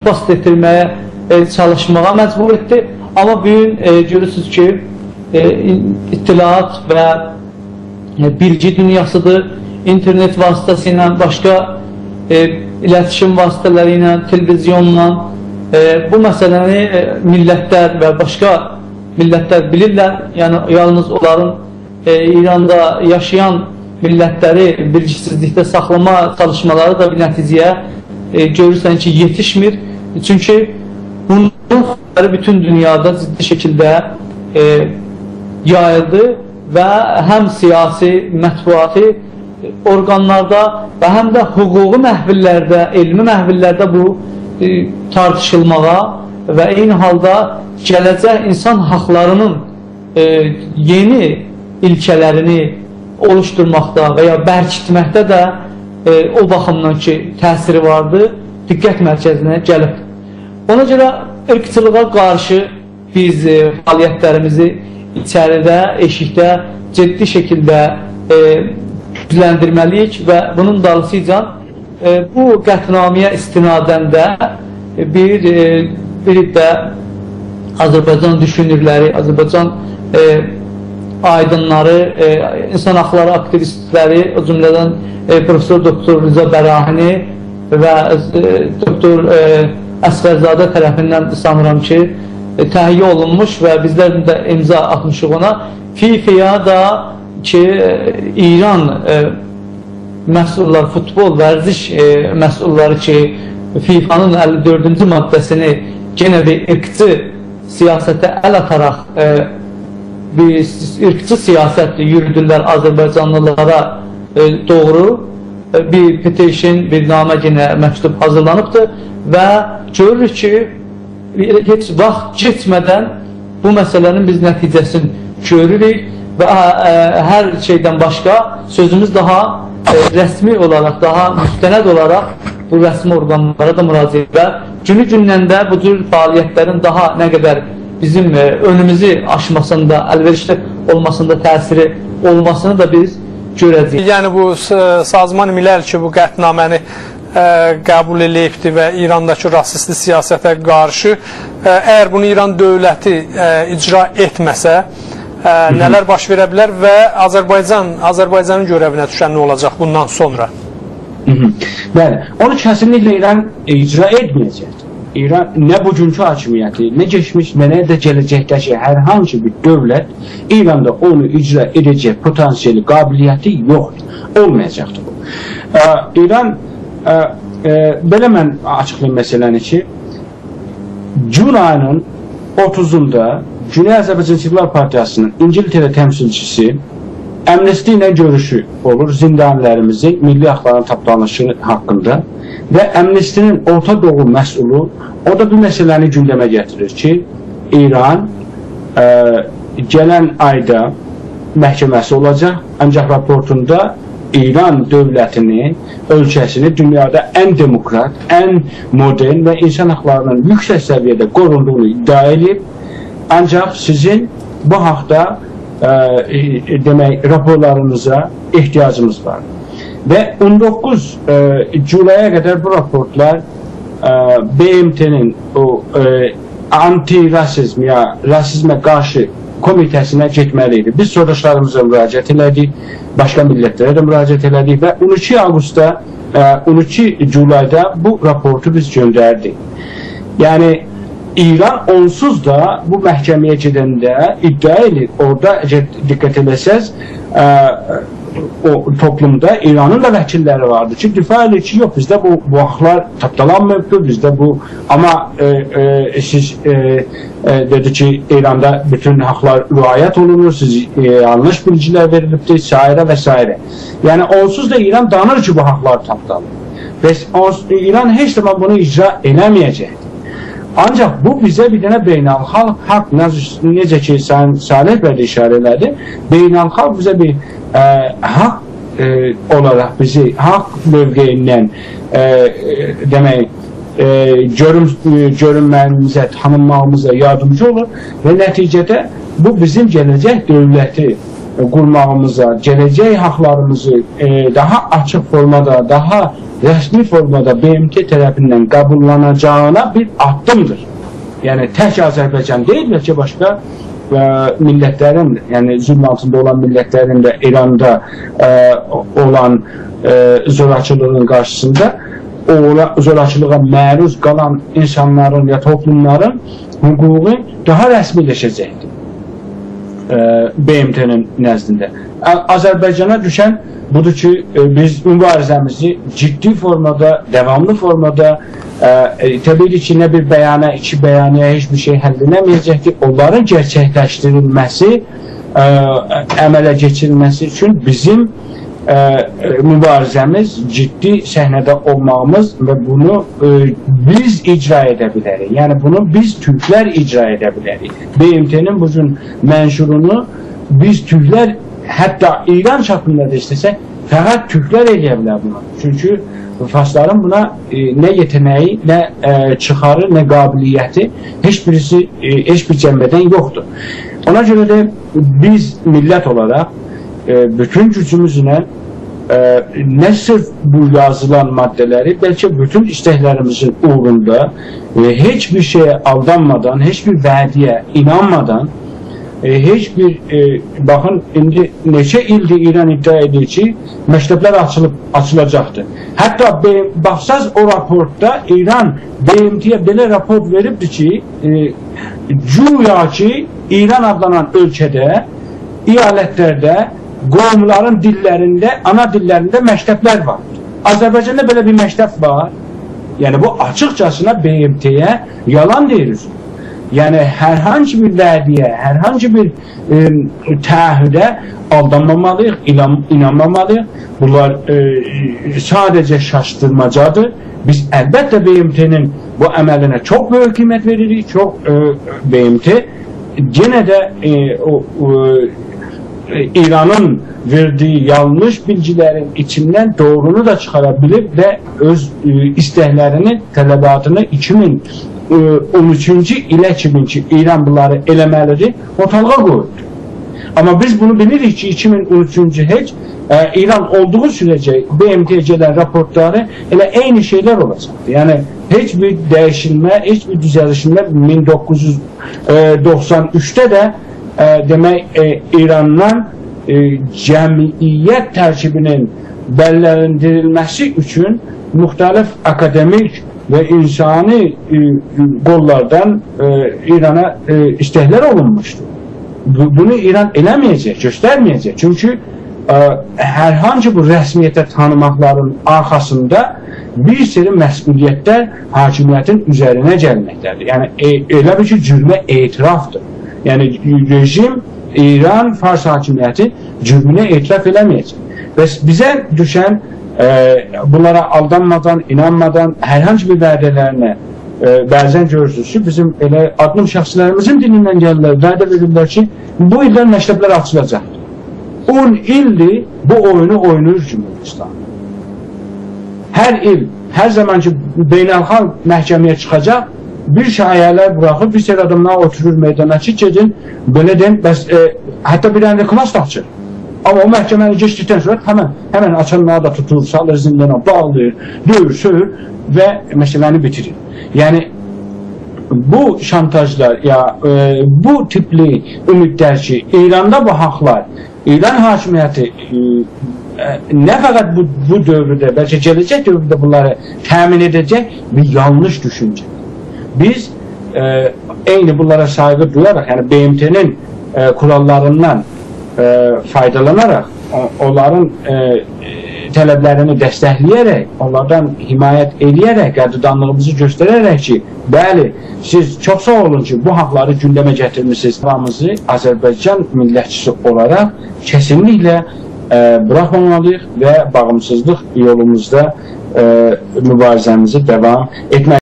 bast etdirməyə çalışmağa məcbur etdi. Amma bugün görürsünüz ki, ittilaat və bilgi dünyasıdır. İnternet vasitəsilə, başqa iletişim vasitələri ilə, televizyonla bu məsələni millətlər və başqa millətlər bilirlər. Yəni, yalnız onların İranda yaşayan millətləri bilgisizlikdə saxlama çalışmaları da bir nəticəyə görürsən ki, yetişmir. Çünki bunun bütün dünyada ciddi şəkildə yayıldı və həm siyasi, mətbuatı orqanlarda və həm də hüquqi məhvillərdə, elmi məhvillərdə bu tartışılmağa və eyni halda gələcək insan haqlarının yeni ilkələrini oluşturmaqda və ya bərkitməkdə də o baxımdan ki, təsiri vardı, diqqət mərkəzinə gəlib. Ona görə ırqçılığa qarşı biz fəaliyyətlərimizi içəridə, eşikdə ciddi şəkildə gücləndirməliyik və bunun dalısıyla bu qətnaməyə istinadən də bir də Azərbaycan düşünürləri, Azərbaycan aydınları, insan haqları aktivistləri, o cümlədən Profesor Doktor Rıza Bərahini və Doktor Əsgərzadə tərəfindən sanıram ki, təhiyyə olunmuş və bizlər də imza atmışıq ona. FIFA-ya da ki, İran məsulları, futbol, vərziş məsulları ki, FIFA-nın 54-cü maddəsini genə bir ırqçı siyasətə əl ataraq bir ırqçı siyasət yürüdürlər Azərbaycanlılara doğru bir petition, bir namə yenə məktub hazırlanıbdır və görürük ki, heç vaxt keçmədən bu məsələnin biz nəticəsini görürük və hər şeydən başqa sözümüz daha rəsmi olaraq, daha müstənəd olaraq bu rəsmi orqanlara da müraciət və günü-gündən də bu cür fəaliyyətlərin daha nə qədər bizim önümüzü aşmasında, əlverişli olmasında təsiri olmasını da biz görəcəyik. Yəni bu Sazman Milal ki, bu qətnaməni qəbul edibdir və İrandakı rasistli siyasətə qarşı əgər bunu İran dövləti icra etməsə nələr baş verə bilər və Azərbaycanın görəvinə düşən nə olacaq bundan sonra? Bəli, onu kəsinliklə İran icra etməyəcəkdir. İran nə bugünkü hakimiyyəti, nə geçmiş, nə də gələcəkdəki hər hansı bir dövlət İranda onu icra edəcək potansiyeli, qabiliyyəti yoxdur, olmayacaqdır bu. İran, belə mən açıqlayım məsələni ki, Cun ayının 30-unda Güney Azərbaycan Partiyasının İngiltərə təmsilçisi Amnesty ilə görüşü olur, zindanlərimizin milli haqların tapdanışı haqqında və Amnesty'nin Orta Doğu məsul o da bu məsələni gündəmə gətirir ki, İran gələn ayda məhkəməsi olacaq, ancaq raportunda İran dövlətini, ölkəsini dünyada ən demokrat, ən modern və insan haqlarının yüksək səviyyədə qorunduğunu iddia edib, ancaq sizin bu haqda demək, raporlarınıza ehtiyacımız var. Və 19 Culaya qədər bu raportlar BMT-nin anti-rasizm ya rasizmə qarşı komitəsinə getməliydi. Biz sorularımıza müraciət elədik, başqa millətlərə də müraciət elədik və 12 avqustda, 12 Culayda bu raportu biz göndərdik. Yəni, İran onsuz da bu məhkəməyə gedəndə iddia edir, orada diqqət eləsəz, o toplumda İranın da vəkilləri vardır ki, difa edir ki, yox, bizdə bu haqlar tapdalanmıyıbdır, bizdə bu, amma siz dedi ki, İranda bütün haqlar riayət olunur, siz yanlış bilgilər verilibdir, s. və s. Yəni, onsuz da İran danır ki, bu haqlar tapdalır. Və İran heç zaman bunu icra eləməyəcəkdir. Ancaq bu bizə bir dənə beynəlxalq haqq, necə ki, Salih bəy də işarə elədi, beynəlxalq bizə bir haqq olaraq bizi haqq mövqeyindən demək, görünməyimizə, tanınmağımıza yardımcı olur və nəticədə bu bizim gələcək dövləti qurmağımıza, gələcək haqlarımızı daha açıq formada, daha rəsmi formada BMT tərəfindən qəbullanacağına bir addımdır. Yəni tək Azərbaycan deyil, bəlkə başqa millətlərin, yəni zülm altında olan millətlərin də İranda olan zorakılığın qarşısında o zorakılığa məruz qalan insanların ya toplumların hüququ daha rəsmiləşəcəkdir BMT-nin nəzdində. Azərbaycana düşən budur ki, biz mübarizəmizi ciddi formada, devamlı formada, təbii ki, nə bir bəyana, iki bəyanəyə heç bir şey həll edilməyəcəkdir. Onların gerçəkləşdirilməsi, əmələ keçirilməsi üçün bizim mübarizəmiz ciddi səhnədə olmağımız və bunu biz icra edə bilərik. Yəni bunu biz Türklər icra edə bilərik. BMT-nin bu cür mənşurunu biz Türklər, hətta İran çapında da istəsək, fəqət Türklər eləyə bilər bunu. Çünki Farsların buna nə yeteneği, nə çıxarı, nə qabiliyyəti heç bir cəmbədən yoxdur. Ona görə də biz millət olaraq bütün gücümüzlə nə sırf bu yazılan maddələri, bəlkə bütün istəklərimizin uğrunda heç bir şeye aldanmadan, heç bir vədiyə inanmadan, heç bir, baxın, indi neçə ildir İran iddia edir ki, məktəblər açılacaqdır. Hətta baxsaz o raportda İran BMT-yə belə raport veribdir ki, güya ki, İran adlanan ölkədə, iyalətlərdə, qovumların dillərində, ana dillərində məktəblər var. Azərbaycanda belə bir məktəb var. Yəni bu açıqcasına BMT-yə yalan deyilir. Yəni hər hansı bir vədiyə, hər hansı bir təahhüdə aldanmamalıyıq, inanmamalıyıq. Bunlar sadəcə şaşdırmacadır. Biz əlbəttə BMT-nin bu əməlinə çox böyük qiymət veririk. BMT yenə də İranın verdiği yanlış bilgilerin içinden doğrunu da çıkarabilir ve öz istəklərini, tələbatını 2013 ilə 2002 İran bunları eləməlidir, ortalığa qoydu. Ama biz bunu bilirik ki 2013 heç İran olduğu sürece BMT-yə gələn raportları elə eyni şeyler olacaqdır. Yəni heç bir dəyişilmə, heç bir düzəlişmə 1993'te de demek İran'dan cəmiyyət tərkibinin bəllərindirilməsi üçün müxtəlif akademik və insani qollardan İrana istəklər olunmuşdur. Bunu İran eləməyəcək, göstərməyəcək. Çünki hər hansı bu rəsmiyyətə tanımaqların arxasında bir seri məsuliyyətlər hakimiyyətin üzərinə gəlməkdədir. Yəni elə bir ki, cürmə etirafdır. Yəni rejim, İran, Fars hakimiyyəti cürmünə etiraf eləməyəcək. Və bizə düşən bunlara aldanmadan, inanmadan, hər hansı bir vədələrinə bəzən görürsünüz ki, bizim elə addım şəxslərimizin dilindən gəlirlər, vədə verirlər ki, bu ildən məktəblər açılacaqdır. 10 ildir bu oyunu oynayır Cümhuriyet. Hər il, hər zaman ki, beynəlxalq məhkəməyə çıxacaq, bir şayələr buraxır, bir seri adamlar oturur meydana ki, gedin, belə deyim, hətta bir dənə klas da açır. Amma o məhkəməni geçdikdən sonra həmən açanları da tutur, salır zindana, bağlayır, döyür, söyür və məsələni bitirir. Yəni, bu şantajlar, ya bu tipli ümidlər ki, İranda bu haqlar, İran hakimiyyəti nə fəqət bu dövrdə, bəlkə gələcək dövrdə bunları təmin edəcək bir yanlış düşüncə. Biz eyni bunlara saygı duyaraq, yəni BMT-nin kurallarından faydalanaraq, onların tələblərini dəstəkləyərək, onlardan himayət eləyərək, qəddarlığımızı göstərərək ki, bəli, siz çox sağ olun ki, bu haqları gündəmə gətirmişsiniz. Hamımızı Azərbaycan millətçisi olaraq kesinliklə bırakmamalıyıq və bağımsızlıq yolumuzda mübarizəmizi devam etməliyik.